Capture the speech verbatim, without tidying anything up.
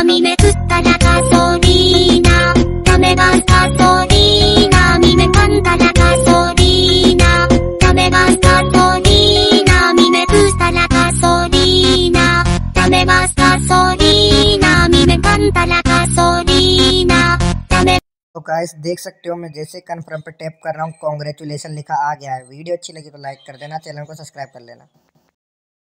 mi me gusta la gasolina, dame más gasolina, a mí me encanta la gasolina, dame más gasolina, a mí me gusta la gasolina, dame más gasolina, a mí me encanta la gasolina, dame। तो guys देख सकते हो, मैं जैसे कन्फर्म पे टैप कर रहा हूँ, कांग्रेचुलेशन लिखा आ गया है। वीडियो अच्छी लगी तो लाइक कर देना, चैनल को सब्सक्राइब कर लेना।